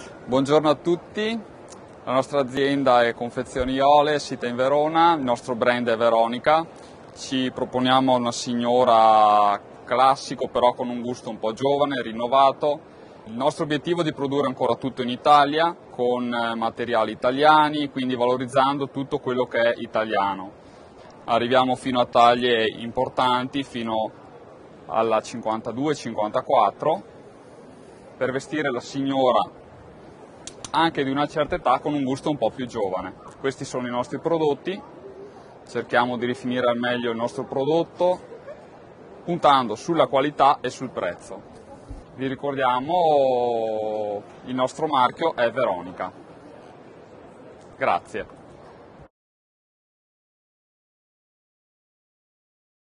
Buongiorno a tutti, la nostra azienda è Confezioni Iole, sita in Verona, il nostro brand è Veronica, ci proponiamo una signora classico però con un gusto un po' giovane, rinnovato. Il nostro obiettivo è di produrre ancora tutto in Italia con materiali italiani, quindi valorizzando tutto quello che è italiano. Arriviamo fino a taglie importanti, fino alla 52-54, per vestire la signora anche di una certa età con un gusto un po' più giovane. Questi sono i nostri prodotti, cerchiamo di rifinire al meglio il nostro prodotto puntando sulla qualità e sul prezzo. Vi ricordiamo il nostro marchio è Veronica. Grazie.